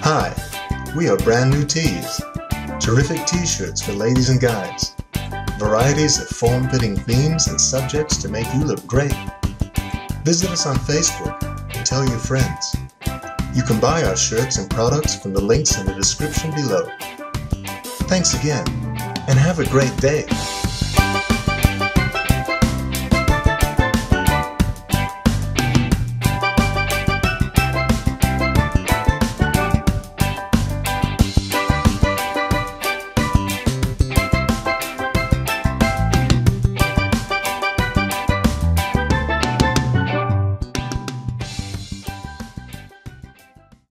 Hi, we are Brand New Tees. Terrific t-shirts for ladies and guys. Varieties of form-fitting themes and subjects to make you look great. Visit us on Facebook and tell your friends. You can buy our shirts and products from the links in the description below. Thanks again, and have a great day.